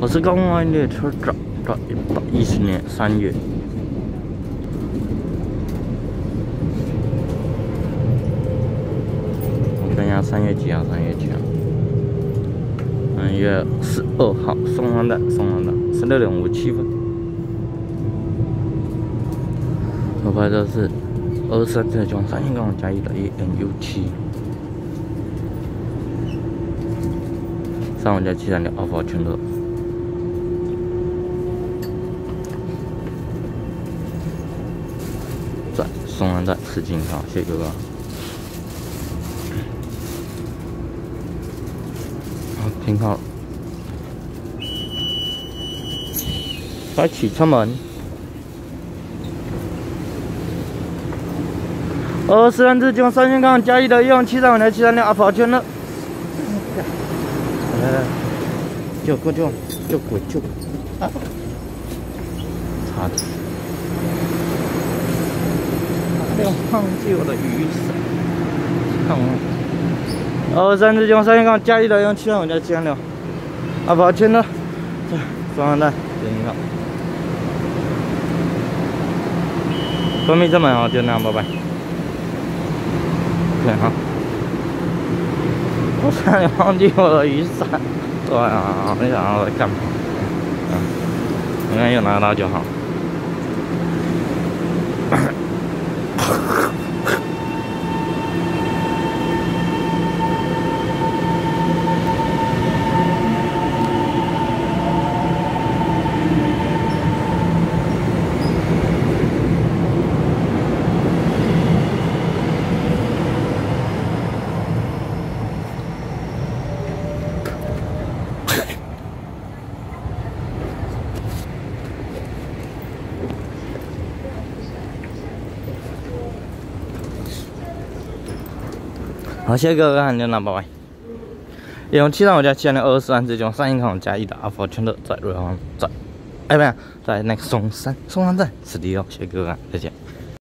我是公安列车长，在110年3月。我看一下3月几号？3月几号？3月12号，松山站，16点57分。我拍的是23次中3线杠加1的ENU7。35加736阿法全乐。 在松安站10进号，谢谢哥哥。好，停好。开启车门。23次经3线杠加1的11735加736阿法全乐。来，救鬼救！啊！差点。 忘记我的雨伞，看我。23次经3线杠加1的11735加736，阿法全乐，在松安站10号。关闭车门啊，就那样，拜拜。对哈。我差点忘记我的雨伞，对啊，没想到我在干嘛？应该有拿到就好。好，谢谢各位看见了，拜拜。用735加73623次经3线杠加1的阿法全乐在瑞芳站，不是在那个松山站10号，谢谢各位看，再见。